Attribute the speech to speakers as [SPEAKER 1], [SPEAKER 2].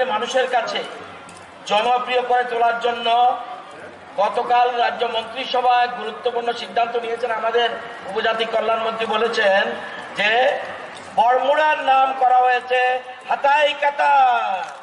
[SPEAKER 1] মানুষের কাছে জনপ্রিয় করে তোলার জন্য গতকাল রাজ্য মন্ত্রিসভায় গুরুত্বপূর্ণ সিদ্ধান্ত নিয়েছেন। আমাদের উপজাতি কল্যাণ মন্ত্রী বলেছেন যে বারমুরার নাম করা হয়েছে হাথাই কাতার।